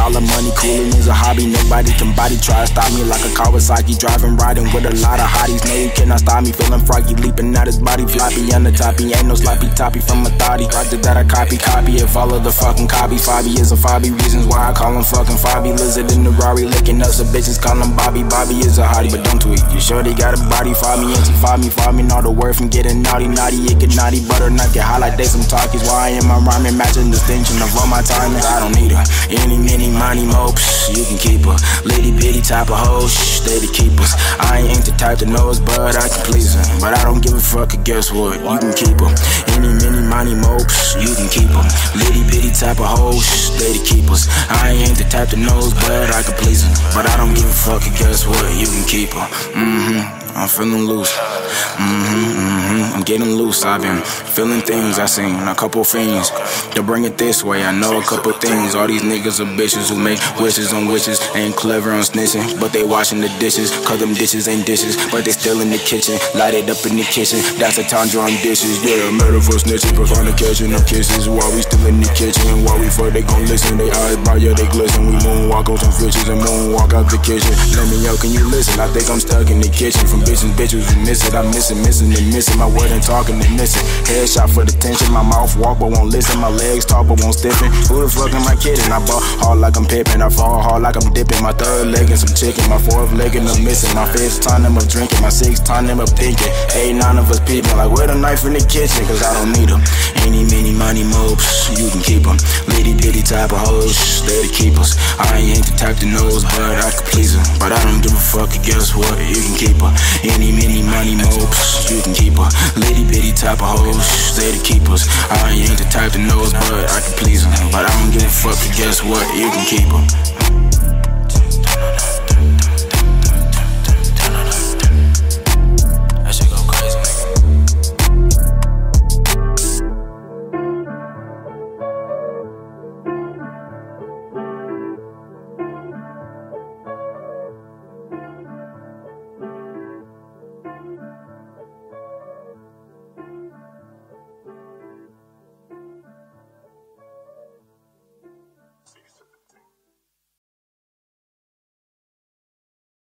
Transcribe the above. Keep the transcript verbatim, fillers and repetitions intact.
All the money coolin' is a hobby. Nobody can body try to stop me like a Kawasaki. Driving, riding with a lot of hotties. No, you cannot stop me. Feeling froggy, leaping out his body. Floppy on the toppy. Ain't no sloppy toppy from a thotty. Roger that I copy, copy it. Follow the fucking copy. Fabi is a Fabi. Reasons why I call him fucking Fabi. Lizard in the Rari. Licking up some bitches. Call him Bobby. Bobby is a hottie, but don't tweet. You sure they got a body? Fabi and she Fabi. Fabi all the word from getting naughty. Naughty, it get naughty. Butter not get high like they some talkies. Why am I rhyming? Matching distinction of all my timing. I don't need her. Any, many, money, mo, psh, you can keep her. Litty bitty type of hoe, shh, they the keepers. I ain't the type to know us, but I can please her. But I don't give a fuck, guess what? You can keep her. Any, many, money, mo, psh, you can keep her. Litty bitty type of hoe, shh, they the keepers. I ain't the type to know us, but I can please her. But I don't give a fuck, guess what? You can keep her. Mm-hmm. I'm feeling loose. Mm-hmm, mm-hmm. I'm getting loose. I've been feeling things. I seen a couple fiends to bring it this way. I know a couple things. All these niggas are bitches who make wishes on wishes. Ain't clever on snitching, but they washing the dishes. Cause them dishes ain't dishes, but they still in the kitchen. Light it up in the kitchen. That's a tundra on dishes. Yeah, murder for snitching, but find the catching of kisses. While we still in the kitchen, while we fuck, they gon' listen. They eyes by, yeah, they glisten. We moonwalk on some fishes and moonwalk out the kitchen. Let me out, can you listen? I think I'm stuck in the kitchen. From bitches, bitches, we miss it. I'm missing, missing, and missing. My word ain't talking and missing. Headshot for the tension. My mouth walk but won't listen. My legs talk but won't stiffen. Who the fuck am I kidding? I ball hard like I'm pippin'. I fall hard like I'm dipping. My third leg and some chicken. My fourth leg and I'm missing. My fifth time I'm up drinking. My sixth time I'm up thinking. Eight, nine of us peeping. Like where the knife in the kitchen? Cause I don't need them. Any, many, money, mo, psh, you can keep them. Litty bitty type of hoes, shh, they the keepers. I ain't the type to knows, but I can please her. But I don't give a fuck, guess what? You can keep her. Any, many, money, mo, psh, you can keep her. Litty bitty type of hoes, shh, they the keepers. I ain't the type to knows, but I can please her. But I don't give a fuck, guess what? You can keep her.